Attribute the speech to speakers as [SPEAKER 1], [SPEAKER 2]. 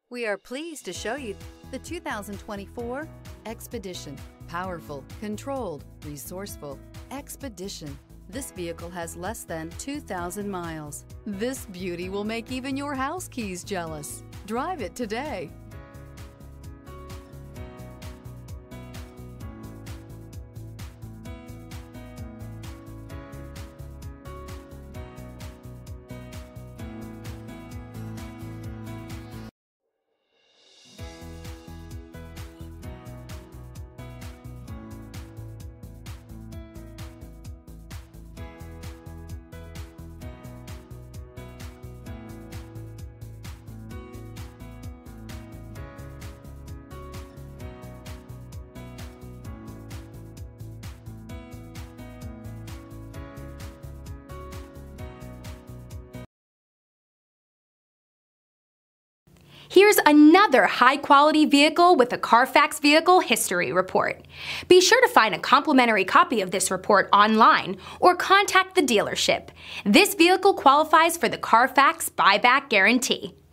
[SPEAKER 1] We are pleased to show you the 2024 Expedition. Powerful, controlled, resourceful. Expedition. This vehicle has less than 2,000 miles. This beauty will make even your house keys jealous. Drive it today.
[SPEAKER 2] Here's another high-quality vehicle with a Carfax Vehicle History Report. Be sure to find a complimentary copy of this report online or contact the dealership. This vehicle qualifies for the Carfax Buyback Guarantee.